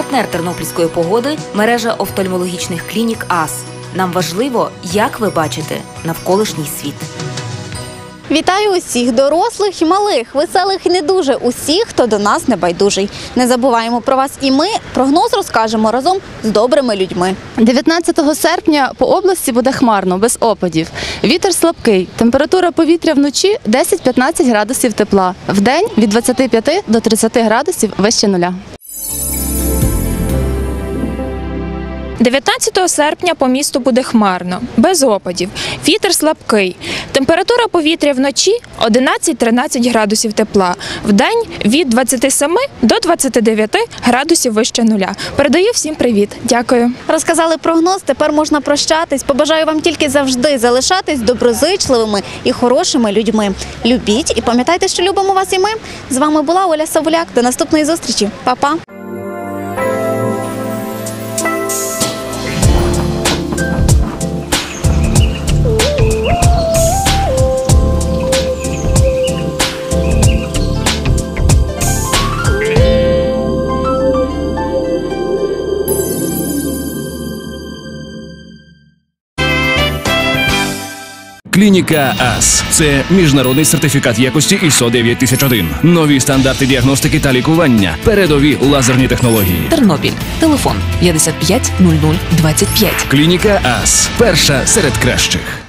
Партнер тернопільської погоди – мережа офтальмологічних клінік АС. Нам важливо, як ви бачите навколишній світ. Вітаю усіх дорослих і малих, веселих і не дуже, усіх, хто до нас не байдужий. Не забуваємо про вас і ми прогноз розкажемо разом з добрими людьми. 19 серпня по області буде хмарно, без опадів. Вітер слабкий, температура повітря вночі 10-15 градусів тепла. Вдень від 25 до 30 градусів вище нуля. 19 серпня по місту буде хмарно, без опадів, вітер слабкий, температура повітря вночі 11-13 градусів тепла, вдень від 27 до 29 градусів вище нуля. Передаю всім привіт. Дякую. Розказали прогноз, тепер можна прощатись. Побажаю вам тільки завжди залишатись доброзичливими і хорошими людьми. Любіть і пам'ятайте, що любимо вас і ми. З вами була Оля Савуляк. До наступної зустрічі. Па-па. Клініка АС – це міжнародний сертифікат якості ISO 9001. Нові стандарти діагностики та лікування. Передові лазерні технології. Тернопіль. Телефон 55 00 25. Клініка АС – перша серед кращих.